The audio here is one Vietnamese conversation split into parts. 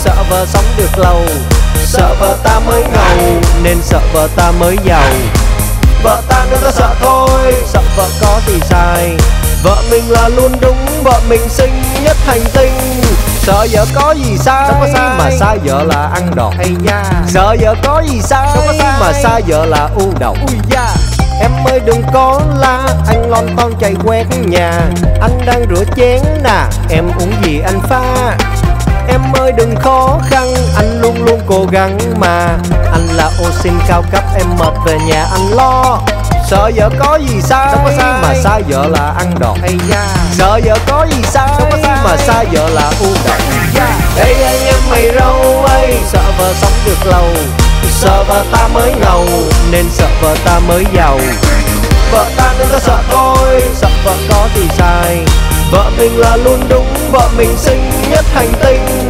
sợ vợ sống được lâu. Sợ vợ ta mới ngầu nên sợ vợ ta mới giàu. Vợ ta nên ta sợ thôi, sợ vợ có gì sai. Vợ mình là luôn đúng, vợ mình xinh nhất hành tinh. Sợ vợ có gì sai, mà sai vợ là ăn đòn. Sợ vợ có gì sai, mà sai vợ là u đầu. Em ơi đừng có la, anh lon ton chạy quét nhà. Anh đang rửa chén nè, em uống gì anh pha. Em ơi đừng khó khăn, anh luôn luôn cố gắng mà. Anh là ô xin cao cấp, em mệt về nhà anh lo. Sợ vợ có gì sai, mà sai vợ là ăn đòn. Sợ vợ có gì sai, mà sai vợ là u đầu. Ê anh em mày râu ơi, sợ vợ sống được lâu. Sợ vợ ta mới ngầu nên sợ vợ ta mới giàu. Vợ ta nên ta sợ thôi, sợ vợ có gì sai. Vợ mình là luôn đúng, vợ mình xinh nhất hành tinh.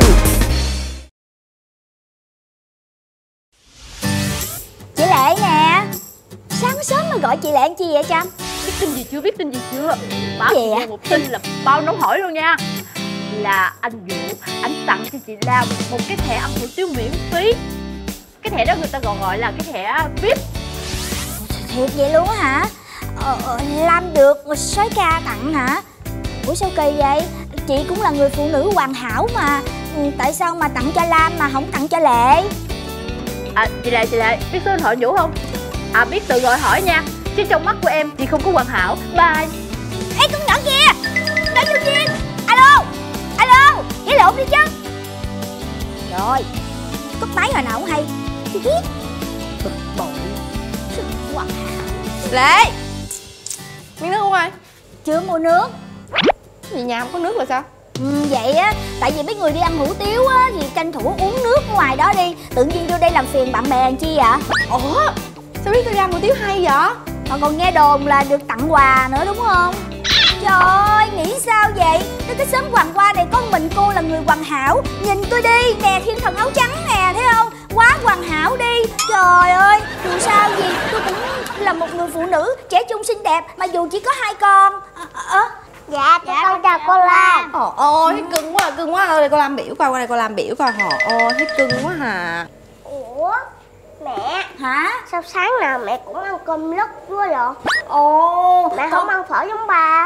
Chị Lệ nè, sáng sớm mà gọi chị Lệ làm chi vậy Trâm? Biết tin gì chưa, biết tin gì chưa? Báo chị nghe một tin là bao nóng hổi luôn nha. Là anh Vũ, anh tặng cho chị Lam một cái thẻ ăn hủ tiếu miễn phí. Cái thẻ đó người ta gọi là cái thẻ VIP. Thiệt vậy luôn á hả? Lam được soái ca tặng hả? Ủa sao kỳ vậy? Chị cũng là người phụ nữ hoàn hảo mà. Tại sao mà tặng cho Lam mà không tặng cho Lệ? Chị Lệ, biết số điện thoại Vũ không? Biết tự gọi hỏi nha. Chứ trong mắt của em chị không có hoàn hảo. Bye. Ê con nhỏ kia, nói vô duyên. Alo, giải lộn đi chứ. Rồi, cúp máy hồi nào cũng hay. Chị biết bực bội, sự hoàn hảo. Lệ, miếng nước uống ai? Chưa mua nước. Gì nhà không có nước là sao? Vậy á, tại vì mấy người đi ăn hủ tiếu á thì tranh thủ uống nước ngoài đó đi. Tự nhiên vô đây làm phiền bạn bè làm chi vậy? Ủa, sao biết tôi đi ăn hủ tiếu hay vậy? Mà còn nghe đồn là được tặng quà nữa đúng không? Trời ơi, nghĩ sao vậy? Tới cái xóm Hoàng Hoa này có mình cô là người hoàn hảo. Nhìn tôi đi, nè, thiên thần áo trắng nè, thấy không? Quá hoàn hảo đi. Trời ơi, dù sao gì tôi cũng là một người phụ nữ trẻ trung xinh đẹp. Mà dù chỉ có 2 con. Dạ, con chào cô Lam. Ôi, thấy cưng quá. Đây cô Lam biểu coi, qua đây cô Lam biểu coi. Ôi, thấy cưng quá hà. Ủa, mẹ. Hả? Sao sáng nào mẹ cũng ăn cơm lứt quá vậy? Ồ, mẹ không ăn phở giống ba.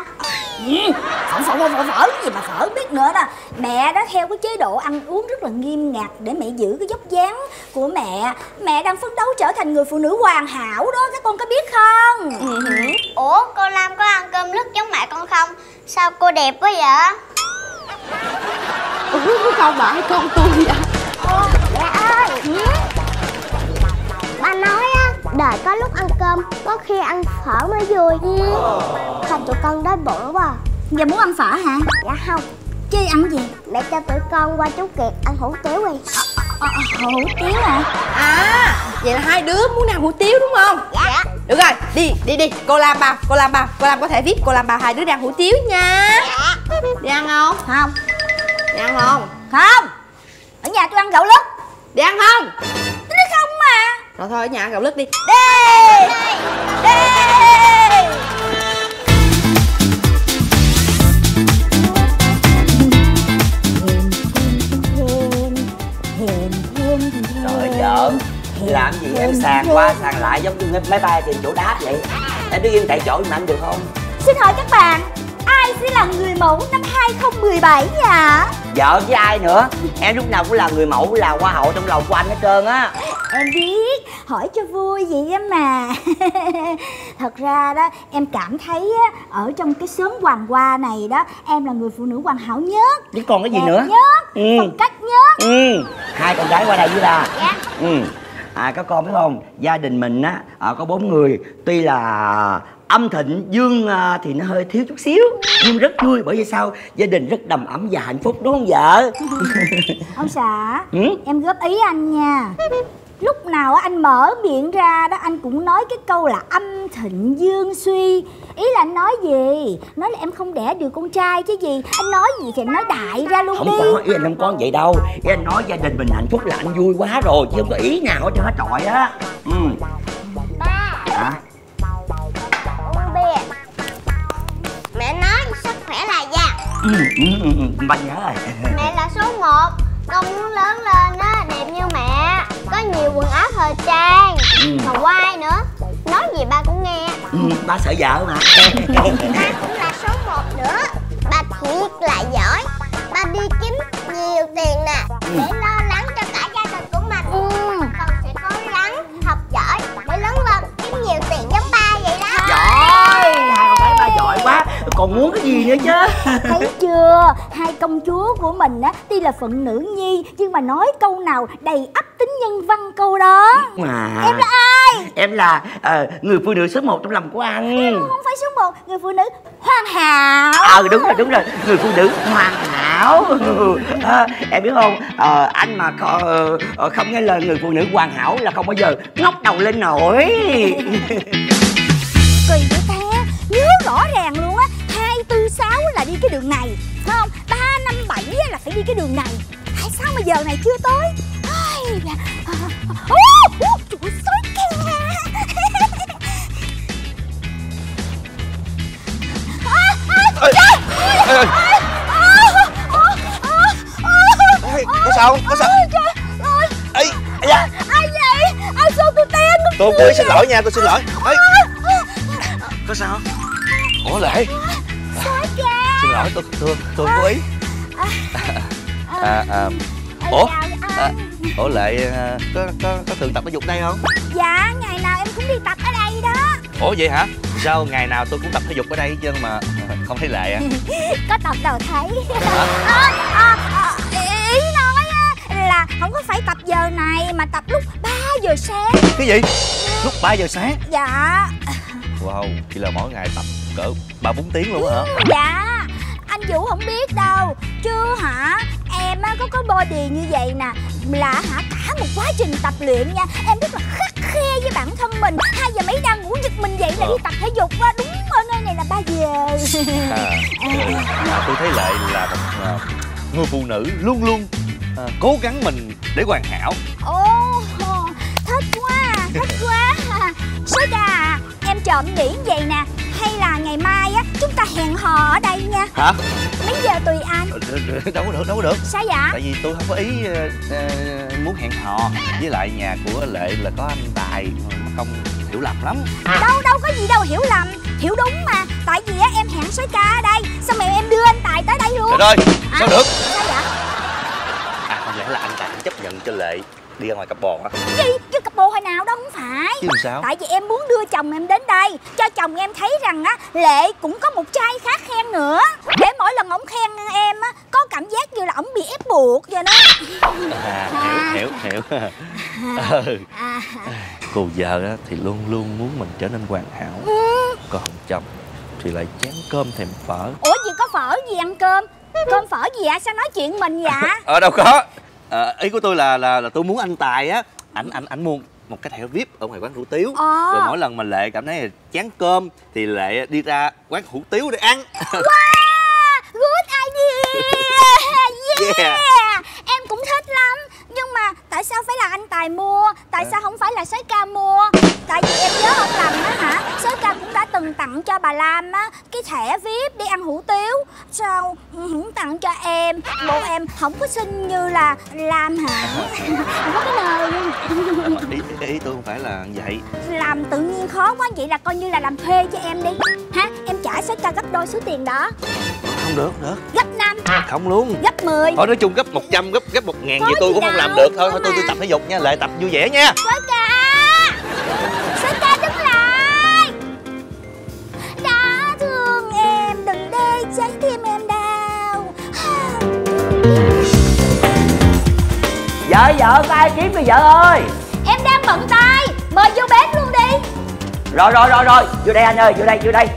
Phở gì mà phở biết nữa đó. Mẹ đã theo cái chế độ ăn uống rất là nghiêm ngặt để mẹ giữ cái vóc dáng của mẹ. Mẹ đang phấn đấu trở thành người phụ nữ hoàn hảo đó, các con có biết không? Ủa, cô Lam có ăn cơm lứt giống mẹ con không? Sao cô đẹp quá vậy? Con bà hay con tôi vậy? Mẹ ơi, ba nói á, đời có lúc ăn cơm, có khi ăn phở mới vui. Không, tụi con đói bụng quá. Giờ muốn ăn phở hả? Dạ không. Chứ ăn gì? Mẹ cho tụi con qua chú Kiệt ăn hủ tiếu đi. Hủ tiếu hả? Vậy là 2 đứa muốn ăn hủ tiếu đúng không? Dạ. Được rồi, đi. Cô Lam có thể VIP, cô Lam bao 2 đứa đi ăn hủ tiếu nha. Dạ. Đi ăn không? Không. Đi ăn không? Không. Ở nhà tôi ăn gạo lứt. Đi ăn không? Tôi nói không mà. Rồi thôi, ở nhà ăn gạo lứt đi. Đi. Trời vợ, làm gì em sàn qua sàn lại giống như máy bay tìm chỗ đáp vậy? Em đứng yên tại chỗ mà anh được không? Xin hỏi các bạn, ai sẽ là người mẫu năm 2017 nhỉ? Vợ với ai nữa? Em lúc nào cũng là người mẫu, là hoa hậu trong lòng của anh hết trơn á. Em biết, hỏi cho vui vậy á mà. Thật ra đó, em cảm thấy á, ở trong cái xóm Hoàng Hoa này đó, em là người phụ nữ hoàn hảo nhất. Chứ còn cái gì đẹp nữa? nhất, phong cách nhất. 2 con gái qua đây với ta. Dạ. Các con biết không, gia đình mình á có 4 người. Tuy là âm thịnh, Dương thì nó hơi thiếu chút xíu, nhưng rất vui. Bởi vì sao? Gia đình rất đầm ấm và hạnh phúc đúng không vợ? Ông xã, em góp ý anh nha. Lúc nào anh mở miệng ra đó anh cũng nói cái câu là âm thịnh dương suy. Ý là anh nói gì? Nói là em không đẻ được con trai chứ gì. Anh nói gì thì anh nói đại ra luôn không đi. Không có, ý anh không có vậy đâu. Ý anh nói gia đình mình hạnh phúc là anh vui quá rồi, chứ không có ý nào hết trơn hết trọi á. Ba. Hả? Uống bia. Mẹ nói sức khỏe là vàng. Ba nhớ rồi. Mẹ là số 1. Con muốn lớn lên á, đẹp như mẹ, có nhiều quần áo thời trang, mà quay nữa. Nói gì ba cũng nghe. Ba sợ vợ mà. Ba cũng là số 1 nữa. Ba thiệt là giỏi. Ba đi kiếm nhiều tiền nè, để lo lắng cho cả gia đình của mình. Con sẽ cố gắng học giỏi để lớn lên kiếm nhiều tiền giống ba vậy đó. Giỏi, hai con gái ba giỏi quá, còn muốn cái gì nữa chứ. Thấy chưa, hai công chúa của mình á, tuy là phận nữ nhi nhưng mà nói câu nào đầy ắp tính nhân văn câu đó. Mà Em là ai? em là người phụ nữ số 1 trong lòng của anh. Em không phải số 1, người phụ nữ hoàn hảo. Đúng rồi, người phụ nữ hoàn hảo. Em biết không, anh mà không nghe lời người phụ nữ hoàn hảo là không bao giờ ngóc đầu lên nổi. Kỳ vậy ta, nhớ rõ ràng luôn á, 2, 4, 6 là đi cái đường này, phải không? 3, 5, 7 là phải đi cái đường này. Tại sao mà giờ này chưa tới? Trời ơi, sói kìa. Có sao? Có sao? Trời ơi. Ê, da. Ai vậy? Ai xô tôi té? Tôi cố ý xin lỗi nha, tôi xin lỗi. Ê. Có sao? Ủa Lệ. Sói kìa. Xin lỗi, tôi cố ý. Ủa? Ủa Lệ có thường tập thể dục đây không? Dạ, ngày nào em cũng đi tập ở đây đó. Ủa vậy hả? Sao ngày nào tôi cũng tập thể dục ở đây chứ mà không thấy Lệ à? Có tập đâu thấy. Ý nói là không có phải tập giờ này mà tập lúc 3 giờ sáng. Cái gì? Lúc 3 giờ sáng? Dạ. Wow, vậy là mỗi ngày tập cỡ 3-4 tiếng luôn hả? Dạ. Anh Vũ không biết đâu. Chứ hả, em có body như vậy nè là cả một quá trình tập luyện nha. Em rất là khắt khe với bản thân mình. 2 giờ mấy đang ngủ giật mình dậy là đi tập thể dục á. Đúng ở nơi này là 3 giờ. Tôi thấy Lệ là một người phụ nữ luôn luôn cố gắng mình để hoàn hảo. Ồ, thích quá. Sói ca, em chọn nghĩ vậy nè, hay là ngày mai á chúng ta hẹn hò ở đây nha. Hả? Mấy giờ tùy anh. Đâu có được. Sao vậy? Tại vì tôi không có ý muốn hẹn hò. Với lại nhà của Lệ là có anh Tài, mà không hiểu lầm lắm. Đâu có gì đâu hiểu lầm, hiểu đúng mà. Tại vì á em hẹn Sói ca ở đây, xong rồi em đưa anh Tài tới đây luôn. Trời ơi, sao được? Sao vậy? Không lẽ là anh Tài chấp nhận cho Lệ đi ra ngoài cặp bò hả? Gì? Chứ cặp bồ hồi nào đâu không phải. Chứ sao? Tại vì em muốn đưa chồng em đến đây, cho chồng em thấy rằng á Lệ cũng có một trai khác khen nữa. Để mỗi lần ổng khen em á có cảm giác như là ổng bị ép buộc vậy đó. Hiểu. Cô vợ á thì luôn luôn muốn mình trở nên hoàn hảo. Còn chồng thì lại chán cơm thèm phở. Ủa gì có phở gì ăn cơm? Cơm phở gì ạ? Sao nói chuyện mình vậy? Đâu có. Ý của tôi là tôi muốn anh Tài á, ảnh mua một cái thẻ VIP ở ngoài quán hủ tiếu. Rồi mỗi lần mà Lệ cảm thấy chán cơm thì Lệ đi ra quán hủ tiếu để ăn. Wow, good idea. Yeah. Em cũng thích lắm. Nhưng mà tại sao phải là anh Tài mua? Tại sao không phải là Sói ca mua? Tại vì em nhớ không lầm á hả, Sói ca cũng đã từng tặng cho bà Lam á cái thẻ VIP đi ăn hủ tiếu. Sao không tặng cho em? Bộ em không có xinh như là Lam hả? Không có cái nờ luôn. Ý tôi không phải là vậy. Làm tự nhiên khó quá, vậy là coi như là làm thuê cho em đi ha. Em trả Sói ca gấp đôi số tiền đó. Không được. Gấp 5. Không luôn. Gấp 10. Thôi nói chung gấp 100, gấp 1000 vậy tôi cũng không làm được. Thôi tôi tập thể dục nha, Lệ tập vui vẻ nha. Sói ca đứng lại. Đã thương em đừng để trái tim em đau. Vợ có ai kiếm kìa vợ ơi. Em đang bận tay, mời vô bếp luôn đi. Rồi vô đây anh ơi, vô đây.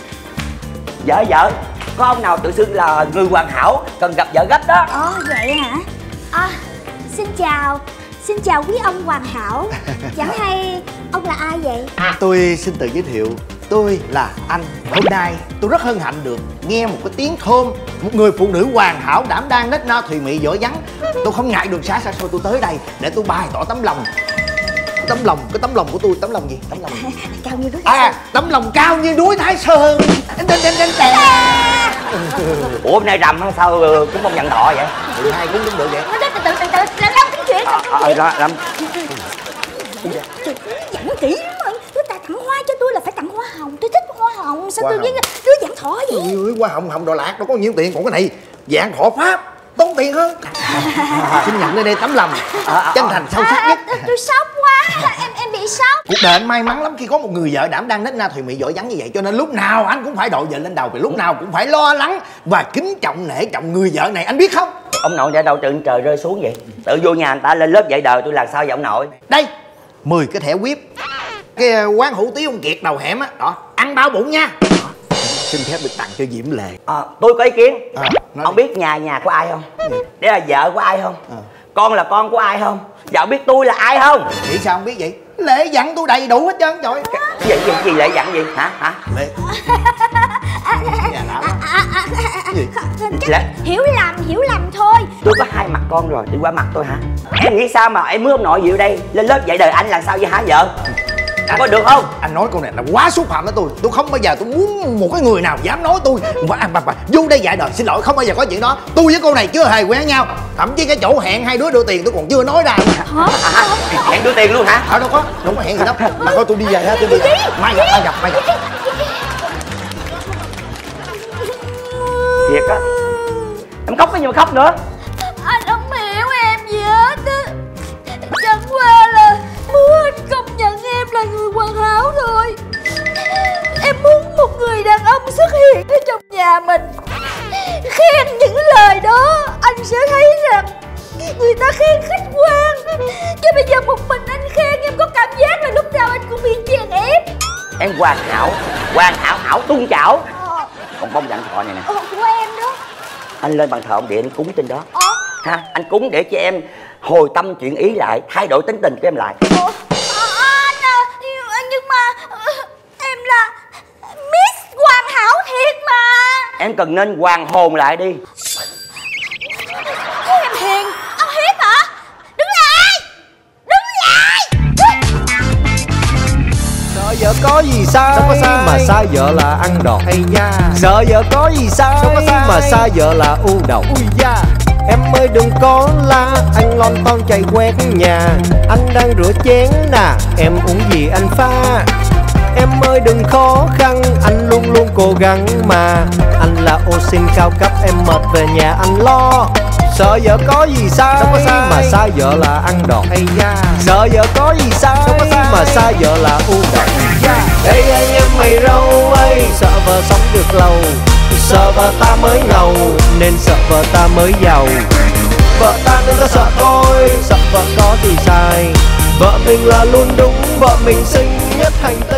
Vợ có ông nào tự xưng là người hoàn hảo cần gặp vợ gấp đó. Vậy hả? Xin chào quý ông hoàn hảo. Chẳng hay ông là ai vậy? Tôi xin tự giới thiệu, tôi là anh. Hôm nay tôi rất hân hạnh được nghe một cái tiếng thơm, một người phụ nữ hoàn hảo đảm đang nết na thùy mị giỏi vắng. Tôi không ngại đường xa xôi tôi tới đây để tôi bày tỏ tấm lòng. Cái tấm lòng của tôi, tấm lòng gì? Tấm lòng cao như núi Thái Sơn. Tấm lòng cao như núi Thái Sơn. Ủa hôm nay rằm sao cũng không nhận thọ vậy? 12 cũng được vậy. Từ Lâm tính chuyện. Lâm. Dặn kỹ lắm rồi. Đứa ta tặng hoa cho tôi là phải tặng hoa hồng. Tôi thích hoa hồng. Sao tôi với đứa dặn thỏ vậy? Hoa hồng Đà Lạt đâu có nhiêu tiền. Còn cái này dạng thọ Pháp tốn tiền hơn. Xin nhận lên đây tấm lòng chân thành sâu sắc nhất. Tôi sốc quá. Em bị sốc. Cuộc đời anh may mắn lắm khi có một người vợ đảm đang nết na thùy mị giỏi vắng như vậy. Cho nên lúc nào anh cũng phải đội vợ lên đầu. Vì lúc nào cũng phải lo lắng và kính trọng nể trọng người vợ này, anh biết không? Ông nội để đâu trên trời rơi xuống vậy? Tự vô nhà người ta lên lớp dạy đời tôi làm sao vậy ông nội? Đây 10 cái thẻ whip. Cái quán hủ tiếu ông Kiệt đầu hẻm á. Đó, ăn bao bụng nha. Xin phép được tặng cho Diễm Lệ. Tôi có ý kiến. Ông biết nhà của ai không? Để là vợ của ai không? Con là con của ai không? Vợ biết tôi là ai không? Nghĩ sao không biết vậy? Lệ dặn tôi đầy đủ hết trơn trời. Gì Lệ dặn gì hả? Lệ Chắc hiểu lầm thôi. Tôi có 2 mặt con rồi, đi qua mặt tôi hả? Em nghĩ sao mà em mướn ông nội gì ở đây lên lớp dạy đời anh là sao vậy hả vợ? Có được không? Anh nói câu này là quá xúc phạm với tôi. Tôi không bao giờ tôi muốn một cái người nào dám nói tôi và vô đây dạy đời. Xin lỗi, không bao giờ có chuyện đó. Tôi với cô này chưa hề quen nhau. Thậm chí cái chỗ hẹn hai đứa đưa tiền tôi còn chưa nói ra. Hẹn đưa tiền luôn hả? Đâu có hẹn gì đâu. Mà thôi tôi đi về ha, tôi đi. Mai gặp. Thiệt á. Em khóc cái gì mà khóc nữa? Anh không hiểu em gì hết á. Chẳng qua là muốn anh công nhận em là người hoàn hảo thôi. Em muốn một người đàn ông xuất hiện ở trong nhà mình, khen những lời đó, anh sẽ thấy rằng người ta khen khách quan. Chứ bây giờ một mình anh khen, em có cảm giác là lúc nào anh cũng bị chèn ép. Em hoàn hảo tung chảo. Còn bông dặn thọ này nè. Của em đó. Anh lên bàn thờ ông Địa anh cúng trên đó. Ha, anh cúng để cho em hồi tâm chuyển ý lại, thay đổi tính tình của em lại. Anh nhưng mà em là Miss hoàn hảo thiệt mà. Em cần nên hoàn hồn lại đi. Em hiền, ông hiếp hả? Đứng lại. Sợ vợ có gì sai mà sai vợ là ăn đòn. Sợ vợ có gì sai mà sai vợ là u đầu. Em ơi đừng có la, anh lon ton chạy quét nhà. Anh đang rửa chén nè, em uống gì anh pha. Em ơi đừng khó khăn, anh luôn luôn cố gắng mà. Anh là ô xin cao cấp, em mệt về nhà anh lo. Sợ vợ có gì sai mà sai vợ là ăn đòn. Sợ vợ có gì sai mà sai vợ là u đầu. Ê anh em mày râu ơi, sợ vợ sống được lâu. Sợ vợ ta mới ngầu, nên sợ vợ ta mới giàu. Vợ ta nên ta sợ thôi, sợ vợ có thì sai. Vợ mình là luôn đúng, vợ mình xinh nhất hành tinh.